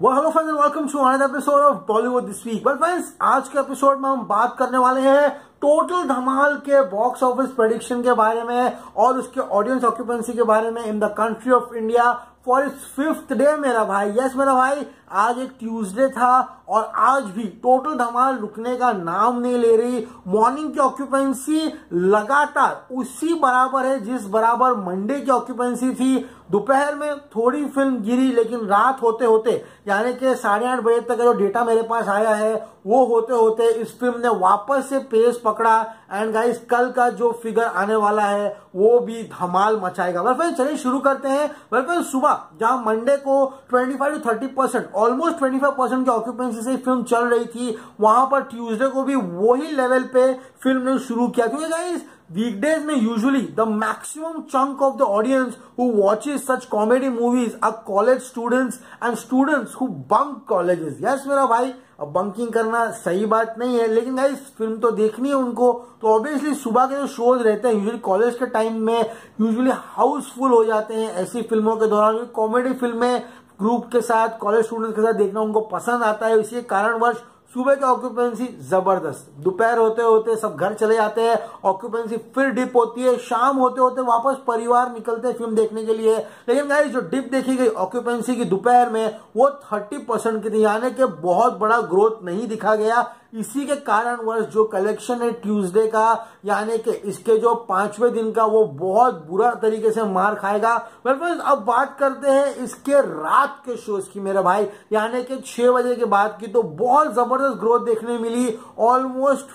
Hello friends and welcome to another episode of Bollywood this week. Well friends, आज के episode में हम बात करने वाले हैं टोटल धमाल के बॉक्स ऑफिस प्रेडिक्शन के बारे में और उसके ऑडियंस ऑक्यूपेंसी के बारे में in the country of India for its 5th day मेरा भाई। यस मेरा भाई, आज एक ट्यूसडे था और आज भी टोटल धमाल रुकने का नाम नहीं ले रही। मॉर्निंग की ऑक्यूपेंसी लगातार उसी बराबर है जिस बराबर मंडे की ऑक्यूपेंसी थी। दोपहर में थोड़ी फिल्म गिरी, लेकिन रात होते होते यानी कि 8:30 बजे तक का जो डेटा मेरे पास आया है वो होते होते इस फिल्म ने वापस से पेस पकड़ा। एंड गाइस, कल का जो फिगर आने वाला है वो भी धमाल मचाएगा। वेल फ्रेंड्स, चलिए शुरू करते हैं। वेल फ्रेंड्स, सुबह जहां मंडे को 25 to 30% ऑलमोस्ट 25% की ऑक्यूपेंसी से फिल्म चल रही थी, वहां पर ट्यूसडे को भी वही लेवल पे फिल्म ने शुरू किया। क्योंकि गाइस, वीकडेज में usually the maximum chunk of the audience who watches such comedy movies are college students and students who bunk colleges. Yes मेरा भाई, अब बंकिंग करना सही बात नहीं है, लेकिन गाइस फिल्म तो देखनी है उनको, तो ऑब्वियसली सुबह के जो शोज रहते हैं यूजुअली कॉलेज के टाइम में यूजुअली हाउसफुल हो जाते हैं। ऐसी फिल्मों के दौरान कॉमेडी फिल्में ग्रुप के साथ, कॉलेज स्टूडेंट्स के साथ देखना उनको पसंद आता है। इसी कारणवश सुबह की ऑक्यूपेंसी जबरदस्त, दोपहर होते होते सब घर चले जाते हैं, ऑक्यूपेंसी फिर डिप होती है, शाम होते होते वापस परिवार निकलते हैं फिल्म देखने के लिए। लेकिन गाइस, जो डिप देखी गई ऑक्यूपेंसी की दोपहर में वो 30% की थी, यानी कि बहुत बड़ा ग्रोथ नहीं दिखा गया। इसी के कारणवश जो कलेक्शन है ट्यूसडे का, यानी कि इसके जो 5वें दिन का, वो बहुत बुरा तरीके से मार खाएगा। वेल फ्रेंड्स, अब बात करते हैं इसके रात के शोज की मेरे भाई, यानी कि 6 बजे के बाद की। तो बहुत जबरदस्त ग्रोथ देखने मिली, ऑलमोस्ट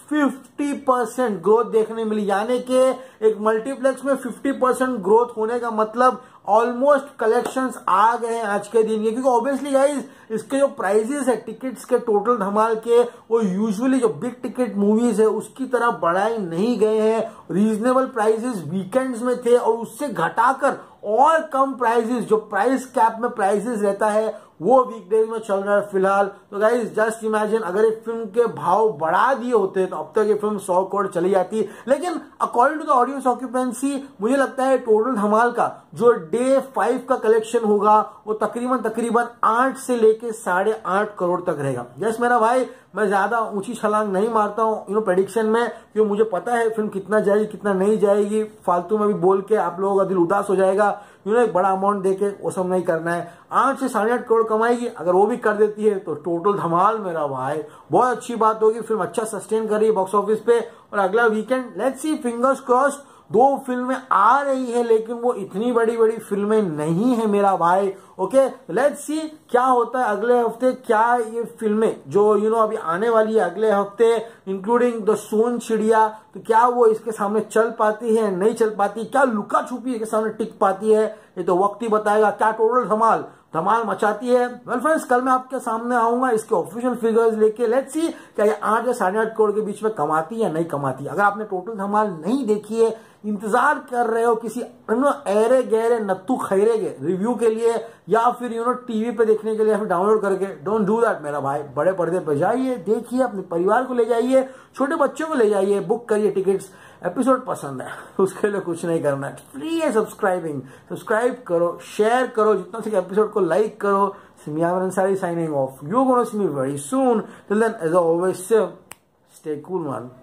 50% ग्रोथ देखने मिली, यानी कि एक मल्टीप्लेक्स में 50% ग्रोथ होने का मतलब ऑलमोस्ट कलेक्शंस आ गए हैं आज के दिन के। क्योंकि ऑब्वियसली गाइस, इसके जो प्राइजेस है टिकट्स के टोटल धमाल के, वो यूजुअली जो बिग टिकट मूवीज है उसकी तरह बढ़ाए नहीं गए हैं। रीजनेबल प्राइजेस वीकेंड्स में थे और उससे घटाकर और कम प्राइजेस, जो प्राइस कैप में प्राइजेस रहता है, वो वीकडेज में चल रहा है फिलहाल। तो गाइस जस्ट इमेजिन, अगर एक फिल्म के भाव बढ़ा दिए होते तो अब तक ये फिल्म 100 करोड़ चली जाती। लेकिन according to the audience occupancy, मुझे लगता है टोटल धमाल का जो डे 5 का कलेक्शन होगा वो तकरीबन 8 से लेके 8.5 करोड़ तक रहेगा। यस मेरा भाई, मैं ज्यादा ऊंची छलांग नहीं मारता हूं प्रेडिक्शन में, क्योंकि मुझे पता है फिल्म कितना जाएगी कितना नहीं जाएगी। फालतू में भी बोल के आप लोगों का दिल उदास हो जाएगा। एक बड़ा अमाउंट देके वो सब नहीं करना है। 8 से 8.5 करोड़ कमाएगी, अगर वो भी कर देती है तो टोटल धमाल मेरा भाई बहुत अच्छी बात होगी। फिल्म अच्छा सस्टेन कर रही है बॉक्स ऑफिस पे, और अगला weekend let's see, fingers crossed. 2 फिल्में आ रही है, लेकिन वो इतनी बड़ी बड़ी फिल्में नहीं है मेरा भाई। ओके, लेट्स सी क्या होता है अगले हफ्ते। क्या ये फिल्में जो अभी आने वाली है अगले हफ्ते, इंक्लूडिंग द सोन चिड़िया, तो क्या वो इसके सामने चल पाती है नहीं चल पाती, क्या लुका छुपी इसके सामने टिक पाती है, ये तो वक्त ही बताएगा। क्या टोटल धमाल मचाती है। वेल फ्रेंड्स, कल मैं आपके सामने आऊंगा इसके ऑफिशियल फिगर्स लेके। लेट्स सी क्या ये 8 या 8.5 करोड़ के बीच में कमाती है या नहीं कमाती। अगर आपने टोटल धमाल नहीं देखी है, इंतजार कर रहे हो किसी ऐरे गहरे नत्थु खैरे के रिव्यू के लिए, या फिर टीवी पे देखने के लिए, या फिर डाउनलोड करके, डोंट डू दैट मेरा भाई। बड़े पर्दे पे जाइए, देखिए, अपने परिवार को ले जाइए, छोटे बच्चों को ले जाइए, बुक करिए टिकट्स। एपिसोड पसंद है उसके लिए कुछ नहीं करना है, फ्री है सब्सक्राइब करो, शेयर करो, जितना से एपिसोड को लाइक करो। Simyavan Ansari signing off. You're gonna see me very soon. Till then, as always, stay cool, man.